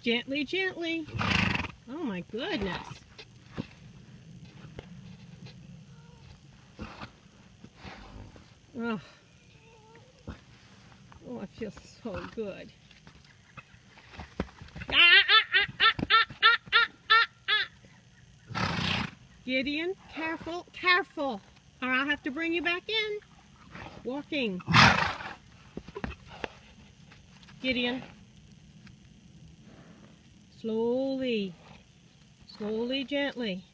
Gently, gently. Oh my goodness. Oh, oh, I feel so good. Gideon, careful, careful, or I'll have to bring you back in. Walking. Gideon. Slowly, slowly, gently.